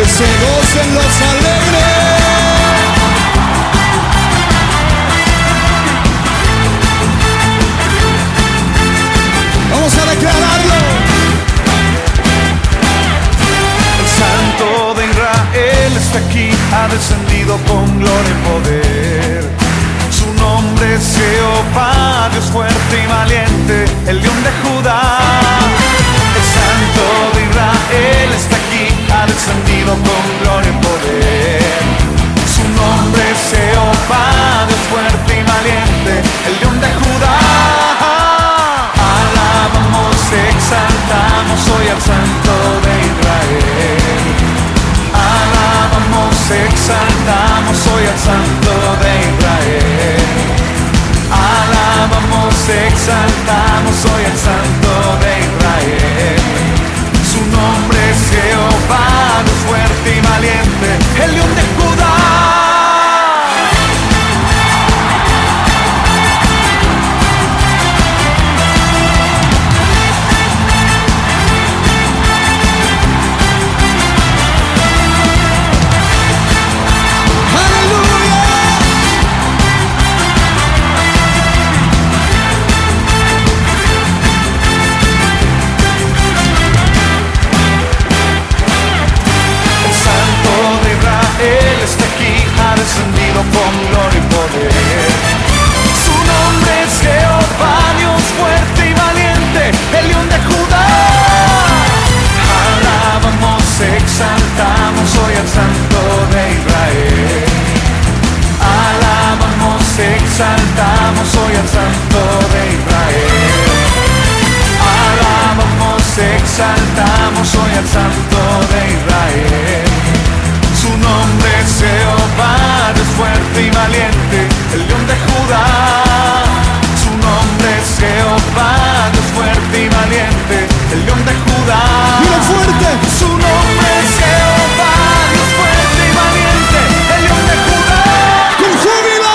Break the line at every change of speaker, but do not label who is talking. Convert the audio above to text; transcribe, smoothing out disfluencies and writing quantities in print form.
se gocen los alegres. Vamos a declararlo.
El Santo de Israel está aquí, ha descendido con gloria y poder. Su nombre es Jehová, Dios fuerte y valiente, el León de Judá. El Santo de Israel está aquí, ha descendido con gloria y poder. Su nombre es Jehová, Dios fuerte y valiente, el León de Judá. Alabamos, exaltamos hoy al Santo de Israel. Alabamos, exaltamos hoy al Santo de Israel. Alabamos, exaltamos hoy al Santo de Israel. Su nombre es Jehová, Dios fuerte y valiente, el León de Judá. Descendido con gloria y poder. Su nombre es Jehová, Dios fuerte y valiente, el León de Judá. Alabamos, exaltamos hoy al Santo de Israel. Alabamos, exaltamos hoy al Santo de Israel. Alabamos, exaltamos hoy al Santo de Israel. Su nombre es Jehová, Dios fuerte y valiente, el León de Judá. Su nombre es Jehová, Dios fuerte y valiente, el León de Judá.
¡Mira fuerte!
Su nombre es Jehová, Dios fuerte y valiente, el León de Judá.
¡Con júbilo!